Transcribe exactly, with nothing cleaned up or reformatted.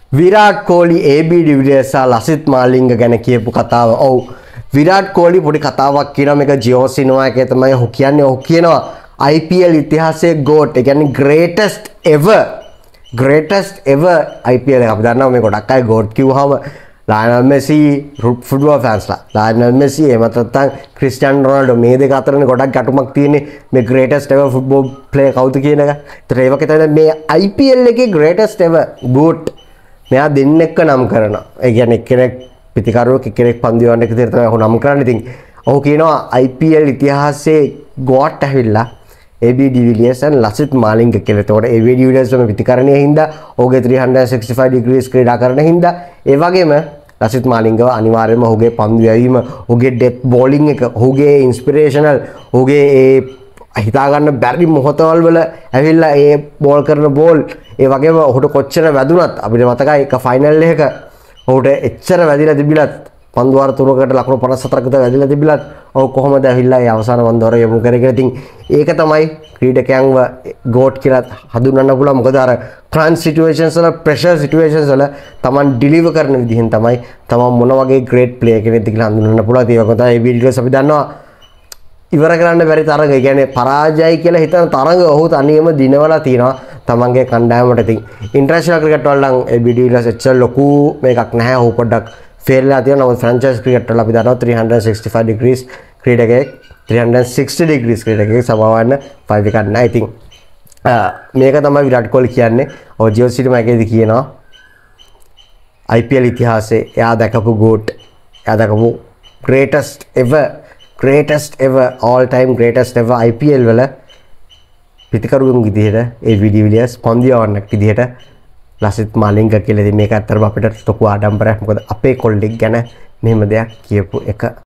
Virat කොහ්ලි A B de Villiers සහ ලසිත් මාලිංග ගැන කියපු කතාව. ඔව් විරාට් කොහ්ලි පොඩි කතාවක් කියනවා මේක ජියෝසිනෝ එකේ තමයි ඔහු කියන්නේ. ඔහු කියනවා I P L ඉතිහාසයේ GOAT ඒ කියන්නේ greatest ever greatest ever I P L එක අපි දන්නවා මේ ගොඩක් අය GOAT කිව්වහම ලයනල් මෙසි ෆුට්බෝල් ෆෑන්ස්ලා ලයනල් මෙසි එහෙම නැත්නම් ක්‍රිස්ටියානෝ රොනාල්ඩෝ මේ දෙක අතරනේ ගොඩක් ගැටුමක් තියෙන්නේ මේ greatest ever football player කවුද කියන එක. ඒතර ඒ වගේ තමයි මේ I P L එකේ greatest ever GOAT මෙයා දෙන්නෙක්ව නම් කරනවා. ඒ කියන්නේ එක්කෙනෙක් පිටිකරුවෙක් එක්කෙනෙක් පන්දු යවන්න එක විතර තමයි ඔහු නම් කරන්නේ. ඉතින් ඔහු කියනවා I P L ඉතිහාසයේ GOAT ඇවිල්ලා A B de Villiers and Lasith Malinga කියලා. එතකොට A B de Villiers මේ පිටිකරණයේ හින්දා ඔහුගේ three sixty-five degrees ක්‍රීඩා කරන හින්දා ඒ වගේම ලසිත් මාලිංගව අනිවාර්යයෙන්ම ඔහුගේ පන්දු යැවීම, ඔහුගේ ඩෙප්ත් බෝලිං එක, ඔහුගේ ඉන්ස්පිරේෂනල්, ඔහුගේ ඒ හිතා ගන්න බැරි මොහොතවල වල ඇවිල්ලා ඒ බෝල් කරන බෝල් ඒ වගේම ඔහුට කොච්චර වැදුනත් අපිට මතකයි එක ෆයිනල් එකක ඔහුට එච්චර වැදිලා තිබිලත් පන්දු වාර තුනකට ලකුණු පනස් හතරක් විතර වැදිලා තිබිලත් ඔහු කොහොමද ඇවිල්ලා ඒ අවසාන පන්දු වාර යොමු කරේ කියලා. ඉතින් ඒක තමයි ක්‍රීඩකයන්ව GOAT කියලා හඳුන්වන්න පුළුවන්. මොකද අර ක්‍රන්ච් සිටුේෂන්ස් වල ප්‍රෙෂර් සිටුේෂන්ස් වල Taman ඩිලිවර් කරන විදිහෙන් තමයි Taman මොන වගේ ග්‍රේට් ප්ලේයර් කෙනෙක්ද කියලා හඳුන්වන්න පුළුවන්. ඒක තමයි A B de Villiers අපි දන්නවා ඉවර කරන්න බැරි තරඟ. ඒ කියන්නේ පරාජයයි කියලා හිතන තරඟ ඔහු තනියම දිනවලා තියෙනවා තමන්ගේ කණ්ඩායමට. ඉතින් ඉන්ටර්නැෂනල් ක්‍රිකට් වල නම් A B de Villiers එච්චර ලොකු මේකක් නැහැ. ඔහු පොඩ්ඩක් ෆේල් වෙලා තියෙනවා. නමුත් ෆ්‍රැන්චයිස් ක්‍රිකට් වල අපි දන්නවා three sixty-five degrees ක්‍රීඩකයෙක් three sixty degrees ක්‍රීඩකයෙක් සමවන්න five එකක් නැහැ. ඉතින් මේක තමයි විරාට් කොහ්ලි කියන්නේ. ඔය ජියෝ සිටි මැකේදී කියනවා I P L ඉතිහාසයේ එයා දැකපු GOAT, එයා දැකපු greatest ever greatest ever all time greatest ever I P L වල පිටිකරුවෙන් විදිහට A B de Villiers පන්දියවන්නක් විදිහට ලසිත් මාලිංග කියලා. ඉතින් මේක ඇත්තටම අපිට ලොකු ආඩම්බරයක්. මොකද අපේ කොල්ලෙක් ගැන මෙහෙම දෙයක් කියපු එක